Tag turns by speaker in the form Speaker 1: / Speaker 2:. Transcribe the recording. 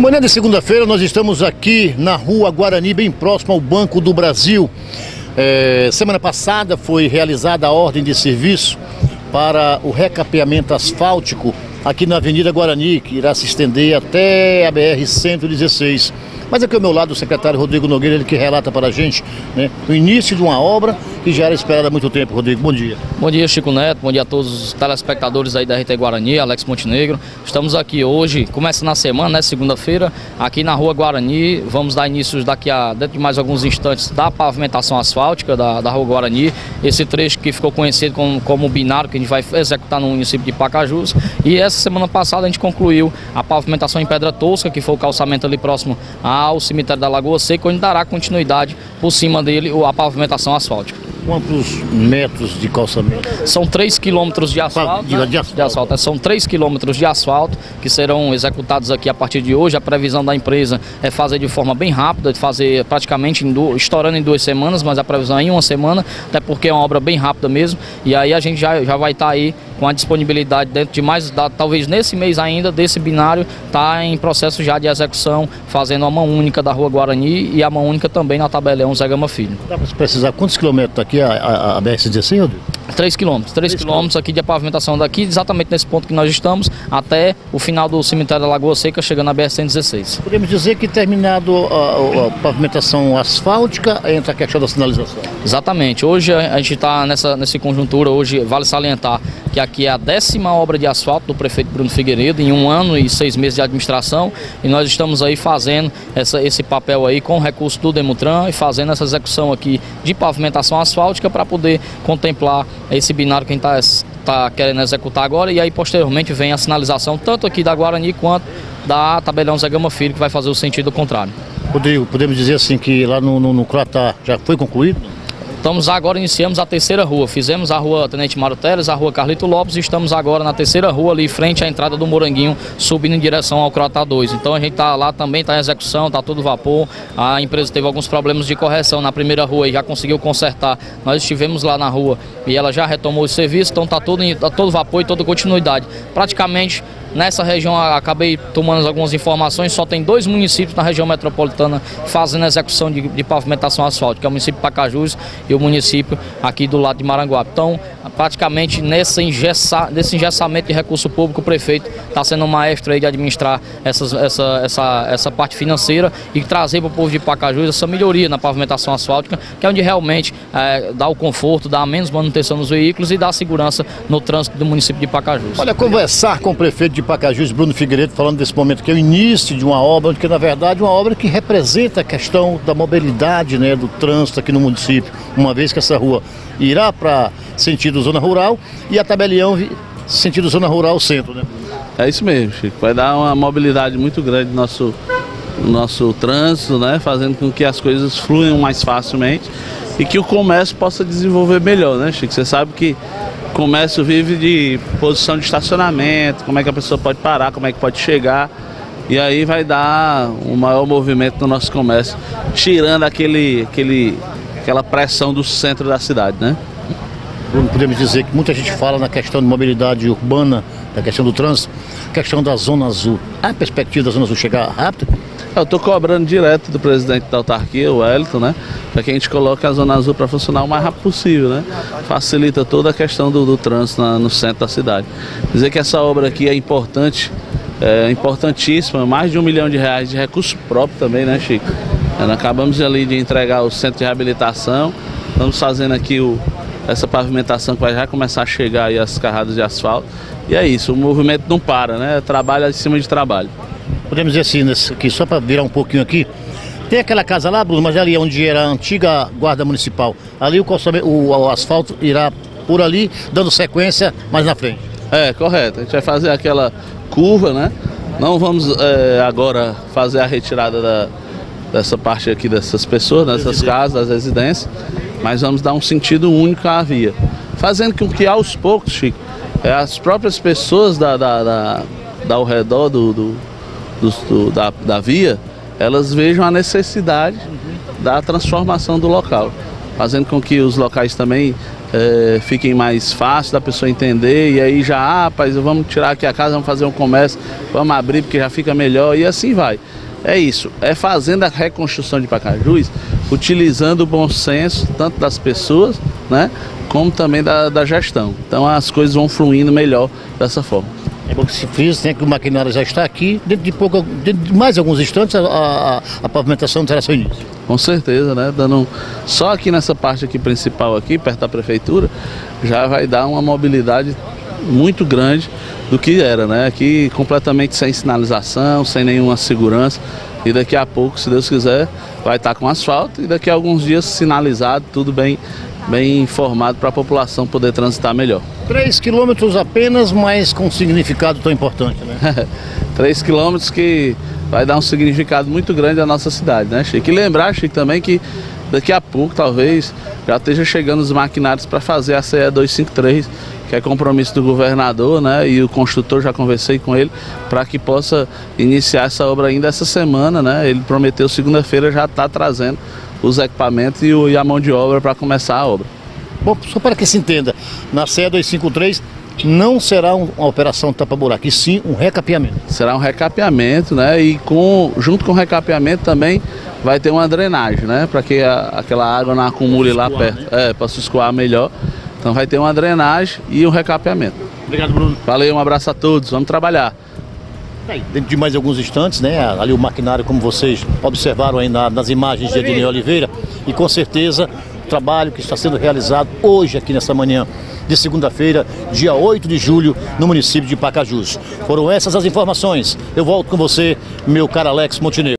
Speaker 1: Manhã de segunda-feira nós estamos aqui na Rua Guarani, bem próximo ao Banco do Brasil. Semana passada foi realizada a ordem de serviço para o recapeamento asfáltico aqui na Avenida Guarani, que irá se estender até a BR-116. Mas aqui ao meu lado o secretário Rodrigo Nogueira, ele que relata para a gente, né, o início de uma obra que já era esperada há muito tempo. Rodrigo, bom dia.
Speaker 2: Bom dia, Chico Neto, bom dia a todos os telespectadores aí da RT Guarani, Alex Montenegro. Estamos aqui hoje, começa na semana, né, segunda-feira, aqui na Rua Guarani. Vamos dar início dentro de mais alguns instantes, da pavimentação asfáltica da Rua Guarani. Esse trecho que ficou conhecido como binário, que a gente vai executar no município de Pacajus. E essa semana passada a gente concluiu a pavimentação em pedra tosca, que foi o calçamento ali próximo ao cemitério da Lagoa Seca, onde dará continuidade por cima dele a pavimentação asfáltica.
Speaker 1: Quantos metros de calçamento?
Speaker 2: São 3 quilômetros de asfalto, de asfalto. São 3 quilômetros de asfalto que serão executados aqui a partir de hoje. A previsão da empresa é fazer de forma bem rápida, de fazer praticamente estourando em 2 semanas, mas a previsão é em 1 semana, até porque é uma obra bem rápida mesmo. E aí a gente já vai estar aí com a disponibilidade dentro de talvez nesse mês ainda, desse binário, está em processo já de execução, fazendo a mão única da Rua Guarani e a mão única também na Tabelião Zé Gama Filho. Dá para
Speaker 1: precisar quantos quilômetros aqui a BR-116, Rodrigo?
Speaker 2: 3 quilômetros. 3 quilômetros aqui de pavimentação daqui, exatamente nesse ponto que nós estamos, até o final do cemitério da Lagoa Seca, chegando na BR-116.
Speaker 1: Podemos dizer que terminado a pavimentação asfáltica, entra a questão da sinalização?
Speaker 2: Exatamente. Hoje a gente está nessa conjuntura, hoje vale salientar que aqui é a 10ª obra de asfalto do prefeito Bruno Figueiredo, em 1 ano e 6 meses de administração, e nós estamos aí fazendo esse papel aí com o recurso do Demutran e fazendo essa execução aqui de pavimentação asfáltica para poder contemplar esse binário que a gente está querendo executar agora, e aí posteriormente vem a sinalização tanto aqui da Guarani quanto da Tabelião Zé Gama Filho, que vai fazer o sentido contrário.
Speaker 1: Rodrigo, podemos dizer assim que lá no Croatá já foi concluído?
Speaker 2: Iniciamos a 3ª rua, fizemos a rua Tenente Mário Teres, a rua Carlito Lopes, e estamos agora na 3ª rua ali, frente à entrada do Moranguinho, subindo em direção ao Croatá 2. Então a gente está lá também, está em execução, está todo vapor. A empresa teve alguns problemas de correção na 1ª rua e já conseguiu consertar. Nós estivemos lá na rua e ela já retomou o serviço, então está todo vapor e toda continuidade. Praticamente nessa região, acabei tomando algumas informações, só tem 2 municípios na região metropolitana fazendo a execução de pavimentação asfáltica, que é o município de Pacajus e o município aqui do lado de Maranguape. Então, praticamente nesse engessamento de recurso público, o prefeito está sendo um maestro aí de administrar essa parte financeira e trazer para o povo de Pacajus essa melhoria na pavimentação asfáltica, que é onde realmente dá o conforto, dá menos manutenção nos veículos e dá segurança no trânsito do município de Pacajus.
Speaker 1: Olha, conversar com o prefeito de Pacajus, Bruno Figueiredo, falando desse momento que é o início de uma obra, que na verdade é uma obra que representa a questão da mobilidade, né, do trânsito aqui no município, uma vez que essa rua irá para sentido zona rural e a Tabelião sentido zona rural centro, né?
Speaker 3: É isso mesmo, Chico. Vai dar uma mobilidade muito grande no nosso trânsito, né, fazendo com que as coisas fluam mais facilmente e que o comércio possa desenvolver melhor, né, Chico? Você sabe que o comércio vive de posição de estacionamento, como é que a pessoa pode parar, como é que pode chegar, e aí vai dar um maior movimento no nosso comércio, tirando aquela pressão do centro da cidade, né?
Speaker 1: Podemos dizer que muita gente fala na questão de mobilidade urbana, da questão do trânsito, questão da Zona Azul. Há a perspectiva da Zona Azul chegar rápido?
Speaker 3: Eu estou cobrando direto do presidente da autarquia, o Wellington, né, para que a gente coloque a Zona Azul para funcionar o mais rápido possível, né? Facilita toda a questão do trânsito no centro da cidade. Dizer que essa obra aqui é importante, importantíssima, mais de R$1 milhão de recurso próprio também, né, Chico? Nós acabamos ali de entregar o centro de reabilitação, estamos fazendo aqui essa pavimentação que vai já começar a chegar aí as carradas de asfalto. E é isso, o movimento não para, né? Trabalho em cima de trabalho.
Speaker 1: Podemos dizer assim, aqui, só para virar um pouquinho aqui, tem aquela casa lá, Bruno, mas ali onde era a antiga guarda municipal, ali o asfalto irá por ali, dando sequência mais na frente.
Speaker 3: É, correto, a gente vai fazer aquela curva, né? Não vamos agora fazer a retirada dessa parte aqui dessas pessoas, dessas casas, das residências, mas vamos dar um sentido único à via, fazendo com que aos poucos, Chico, as próprias pessoas ao redor da via, elas vejam a necessidade da transformação do local, fazendo com que os locais também fiquem mais fáceis da pessoa entender, e aí já, rapaz, vamos tirar aqui a casa, vamos fazer um comércio, vamos abrir porque já fica melhor, e assim vai. É isso, é fazendo a reconstrução de Pacajus, utilizando o bom senso, tanto das pessoas, né, como também da gestão. Então as coisas vão fluindo melhor dessa forma.
Speaker 1: É bom que se frisa, né, que o maquinário já está aqui, dentro de mais alguns instantes a pavimentação terá seu início.
Speaker 3: Com certeza, né? Só aqui nessa parte aqui principal, aqui perto da prefeitura, já vai dar uma mobilidade muito grande do que era, né? Aqui completamente sem sinalização, sem nenhuma segurança, e daqui a pouco, se Deus quiser, vai estar com asfalto, e daqui a alguns dias sinalizado, tudo bem informado para a população poder transitar melhor.
Speaker 1: 3 quilômetros apenas, mas com significado tão importante, né?
Speaker 3: 3 quilômetros que vai dar um significado muito grande à nossa cidade, né, Chico? E lembrar, Chico, também que daqui a pouco, talvez, já esteja chegando os maquinários para fazer a CE 253, que é compromisso do governador, né? E o construtor, já conversei com ele, para que possa iniciar essa obra ainda essa semana, né? Ele prometeu segunda-feira já está trazendo os equipamentos e a mão de obra para começar a obra.
Speaker 1: Bom, só para que se entenda, na CE 253 não será uma operação tapa-buraco, e sim um recapeamento.
Speaker 3: Será um recapeamento, né? E junto com o recapeamento também vai ter uma drenagem, né? Para que aquela água não acumule lá perto, né? Para se escoar melhor. Então vai ter uma drenagem e um recapeamento.
Speaker 1: Obrigado, Bruno.
Speaker 3: Valeu, um abraço a todos, vamos trabalhar.
Speaker 1: Dentro de mais alguns instantes, né, ali o maquinário, como vocês observaram aí nas imagens de Ednei Oliveira, e com certeza o trabalho que está sendo realizado hoje aqui nessa manhã de segunda-feira, dia 8 de julho, no município de Pacajus. Foram essas as informações. Eu volto com você, meu caro Alex Montenegro.